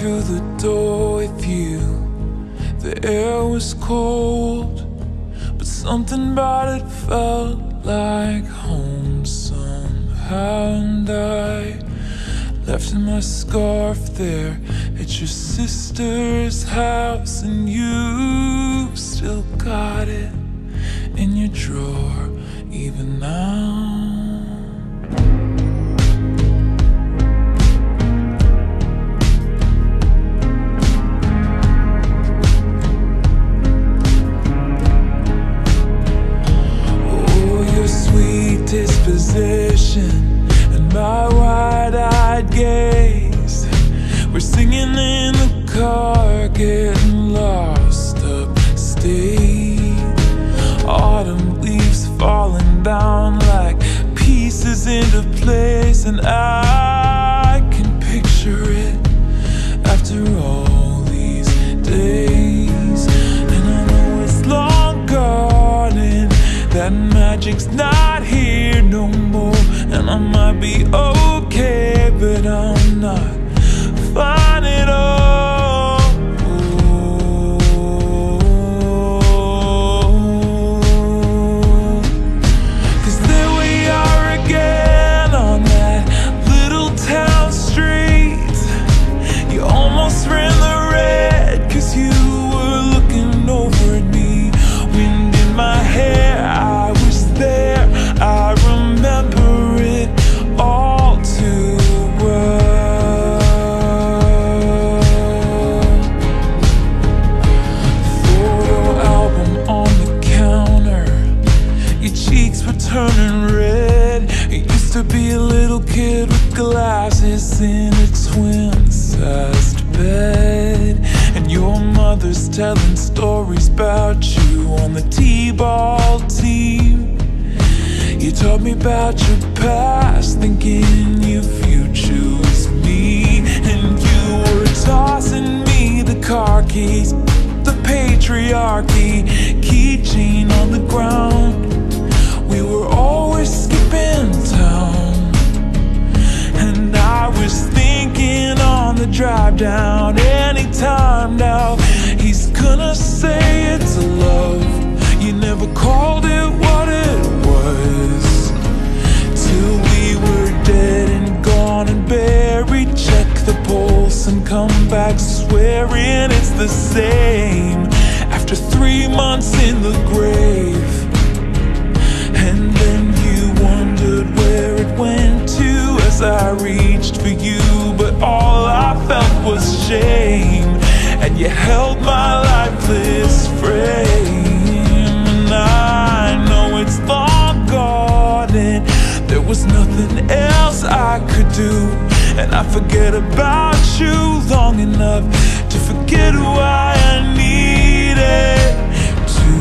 through the door with you. The air was cold, but something about it felt like home somehow. And I left my scarf there at your sister's house, and you still got it in your drawer even now. Disposition and my wide-eyed gaze, we're singing in the car, getting lost upstate. Autumn leaves falling down like pieces into place, and I can picture it after all these days. And I know it's long gone and that magic's not here no more, and I might be okay, but I'm not fine at all. Cause there we are again on that little town street. You almost ran the red cause you were looking over at me. Wind in my hair, I was there, I remember it all too well. Photo album on the counter, your cheeks were turning red. You used to be a little kid with glasses in a twin-sized bed, and your mother's telling stories about you on the t-ball team. You taught me about your past, thinking your future was me. And you were tossing me the car keys, the patriarchy, keychain on the ground. We were always skipping town, and I was thinking on the drive down, anytime now he's gonna say it's a love. You never called it what it was, till we were dead and gone and buried. Check the pulse and come back swearing it's the same after 3 months in the grave. And then you wondered where it went to as I reached for you, but all I felt was shame, and you held my lifeless frame. And I know it's long gone and there was nothing else I could do, and I forget about you long enough to forget why I needed to.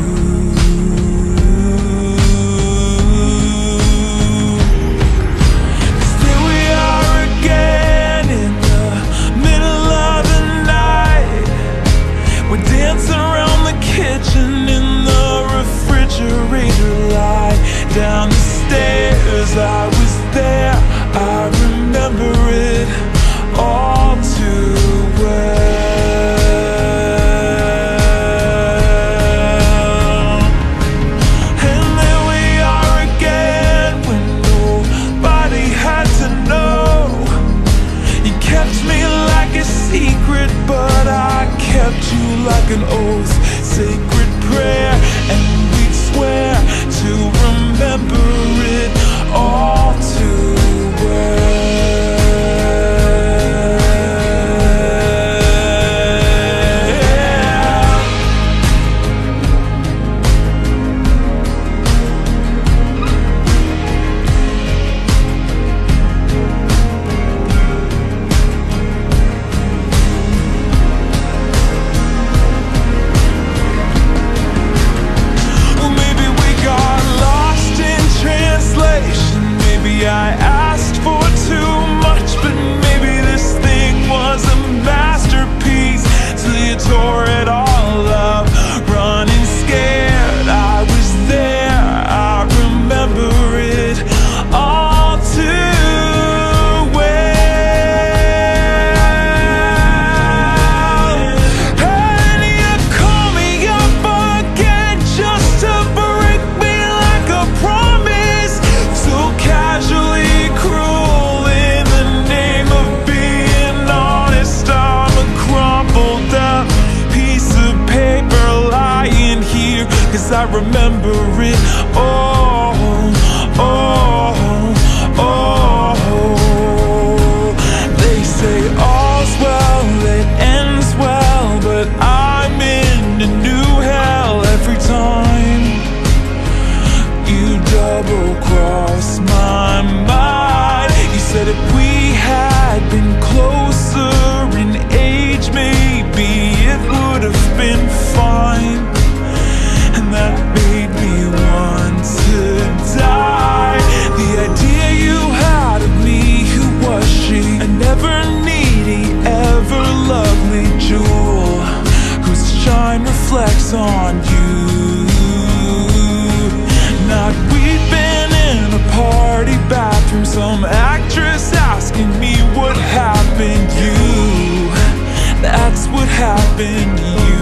Cause there we are again in the middle of the night. We're dancing around the kitchen in the refrigerator light. Down the stairs, I was there, I remember it all too well. And there we are again when nobody had to know. You kept me like a secret, but I kept you like an oath. Sacred prayer, and we'd swear to remember it all too well. Well, maybe we got lost in remember it all. They say all's well that ends well, but I'm in a new hell every time you double-cross my mind. You said if we had been closer in age, maybe it would have been fine. And that made me want to die. The idea you had of me, who was she? A never-needy, ever-lovely jewel whose shine reflects on you. Not we'd been in a party bathroom, some actress asking me what happened. You, that's what happened to you.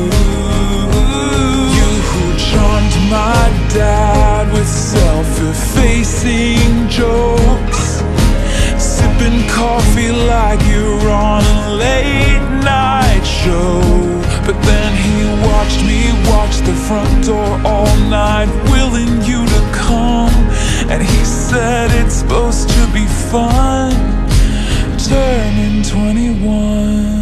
You who charmed my dad with self-effacing jokes, sipping coffee like you're on a late-night show. But then he watched me watch the front door all night, willing you to come. And he said it's supposed to be fun, turning 21.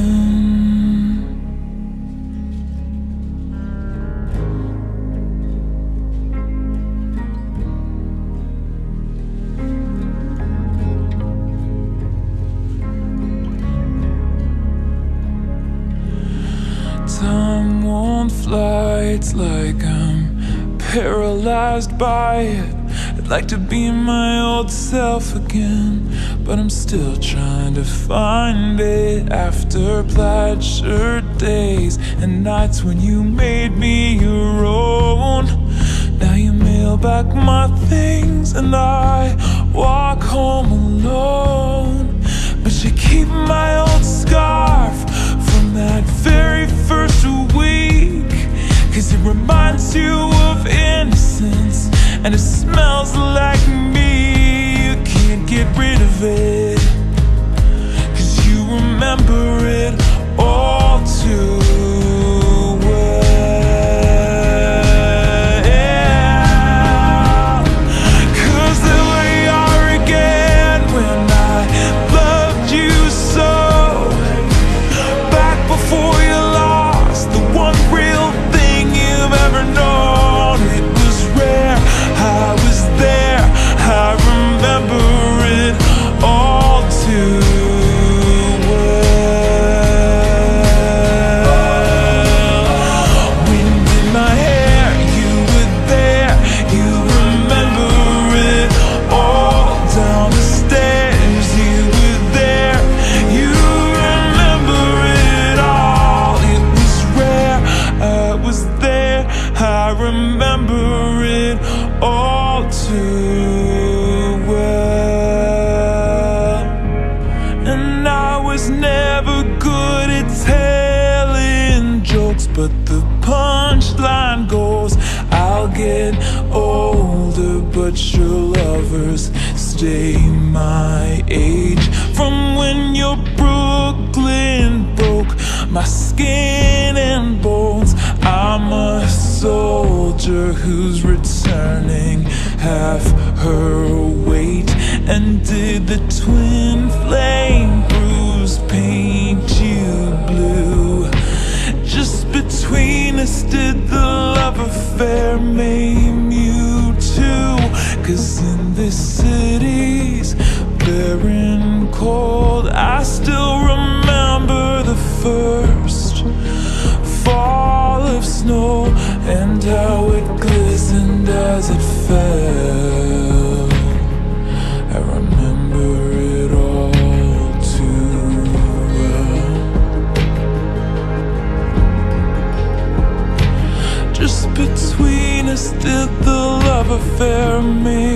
Time won't fly, it's like I'm paralyzed by it. I'd like to be my old self again, but I'm still trying to find it. After plaid shirt days and nights when you made me your own, now you mail back my things and I walk home alone. But you keep my old scarf from that very first week, 'cause it reminds you of innocence and it smells like me. You can't get rid of it, 'cause you remember it all too well. 'Cause there we are again when I loved you so, back before you lost the one real thing you've ever known. It was rare, I was there, I remember it all too well. Wind in my hair, you were there, you remember it all. Down the stairs, you were there, you remember it all. It was rare, I was there, I remember it all too well. And I was never good at telling jokes, but the punchline goes, I'll get older, but your lovers stay my age. From when your Brooklyn broke my skin and bones, I'm a soldier who's returning half her weight. And did the twin flame bruise paint you blue? Just between us, did the love affair maim you too? 'Cause in this city's barren cold, I still remember the first fall of snow and how it glistened as it fell. I remember it all too well. Just between us, did the love affair make